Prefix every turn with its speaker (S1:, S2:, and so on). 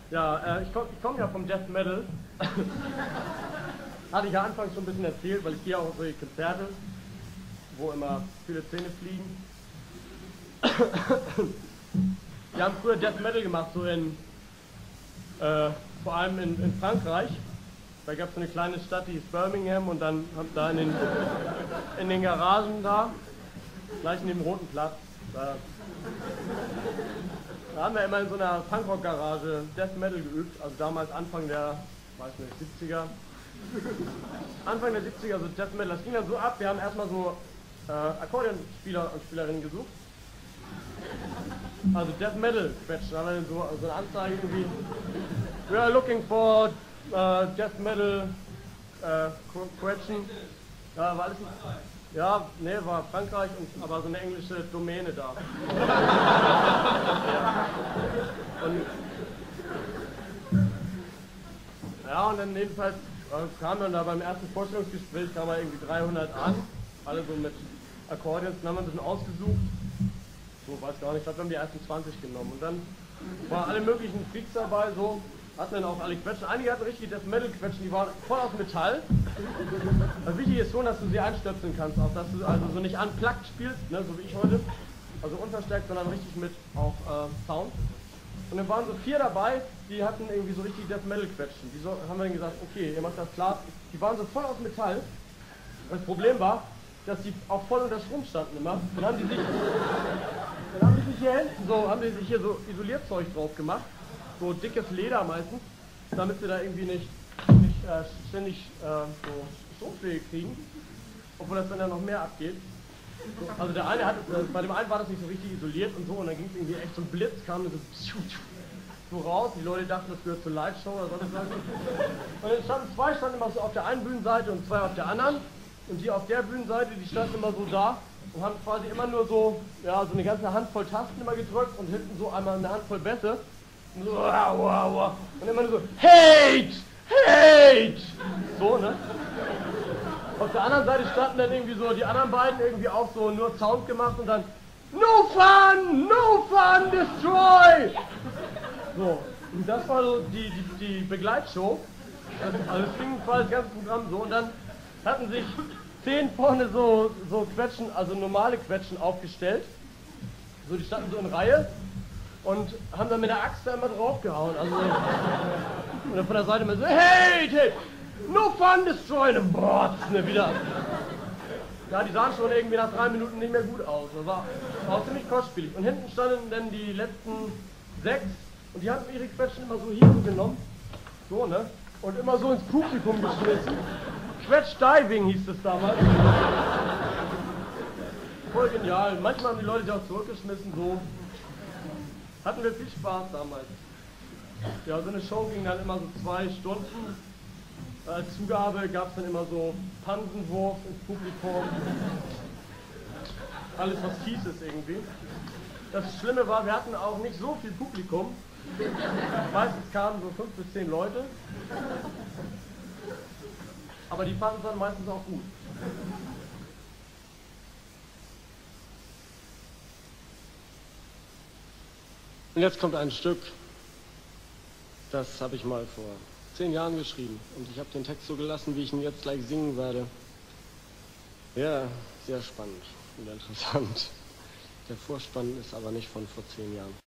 S1: Ja, ich komm ja vom Death Metal. Hatte ich ja anfangs schon ein bisschen erzählt, weil ich gehe auch auf solche Konzerte, wo immer viele Zähne fliegen. Wir haben früher Death Metal gemacht, so vor allem in Frankreich. Da gab es so eine kleine Stadt, die hieß Birmingham, und dann haben da in den Garagen da, gleich neben dem Roten Platz, da haben wir immer in so einer Punkrock-Garage Death Metal geübt, also damals Anfang der, weiß nicht, 70er. Anfang der 70er, so Death Metal, das ging dann so ab, wir haben erstmal so Akkordeonspieler und Spielerinnen gesucht. Also Death Metal quetschen, da haben wir dann so eine Anzeige irgendwie, we are looking for Death Metal quetschen. Ja, war alles nicht, ja, nee, war Frankreich, aber so eine englische Domäne da. Und dann jedenfalls kam dann da beim ersten Vorstellungsgespräch, kamen irgendwie 300 an, alle so mit Akkordeons, dann haben wir ein bisschen ausgesucht. So, weiß gar nicht, ich glaube, wir haben die ersten 20 genommen. Und dann waren alle möglichen Freaks dabei, so, hatten dann auch alle Quetschen. Einige hatten richtig Death Metal Quetschen, die waren voll aus Metall. Also wichtig ist schon, dass du sie einstöpseln kannst, auch dass du also so nicht unplugged spielst, ne, so wie ich heute. Also unverstärkt, sondern richtig mit auch Sound. Und dann waren so 4 dabei, die hatten irgendwie so richtig Death Metal Quetschen. Die haben wir dann gesagt, okay, ihr macht das klar. Die waren so voll aus Metall. Das Problem war, dass die auch voll unter Strom standen immer. Dann haben die sich hier hinten so, haben die sich hier so Isolierzeug drauf gemacht. So dickes Leder meistens, damit sie da irgendwie nicht ständig so Stromschläge kriegen. Obwohl das dann ja noch mehr abgeht. So, also der eine bei dem einen war das nicht so richtig isoliert und so, und dann ging es irgendwie echt so ein Blitz, kam so raus, die Leute dachten, das gehört zur Lightshow oder sonst was. Und dann standen immer so auf der einen Bühnenseite und 2 auf der anderen, und die auf der Bühnenseite, die standen immer so da und haben quasi immer nur so, ja, so eine ganze Handvoll Tasten immer gedrückt und hinten so einmal eine Handvoll Bässe. Und so, und immer nur so, Hate! Hate! So, ne? Auf der anderen Seite standen dann irgendwie so die anderen beiden irgendwie auch so nur Sound gemacht und dann No fun, destroy! So, und das war so die Begleitshow. Also es ging quasi das ganze Programm so, und dann hatten sich 10 vorne so Quetschen, also normale Quetschen aufgestellt. So, die standen so in Reihe und haben dann mit der Axt da immer draufgehauen. Also, und dann von der Seite immer so, hey! No fun destroying, boah, ne, wieder. Ja, die sahen schon irgendwie nach 3 Minuten nicht mehr gut aus. Das war auch ziemlich kostspielig. Und hinten standen dann die letzten 6, und die hatten ihre Quetschen immer so hier so genommen. So, ne? Und immer so ins Publikum geschmissen. Quetsch-Diving hieß es damals. Voll genial. Manchmal haben die Leute die auch zurückgeschmissen, so. Hatten wir viel Spaß damals. Ja, so eine Show ging dann immer so 2 Stunden. Als Zugabe gab es dann immer so Pansenwurf ins Publikum. Alles, was fies ist irgendwie. Das Schlimme war, wir hatten auch nicht so viel Publikum. Meistens kamen so 5 bis 10 Leute. Aber die fanden es dann meistens auch gut. Und jetzt kommt ein Stück, das habe ich mal vor 10 Jahren geschrieben, und ich habe den Text so gelassen, wie ich ihn jetzt gleich singen werde. Ja, sehr spannend und interessant. Der Vorspann ist aber nicht von vor 10 Jahren.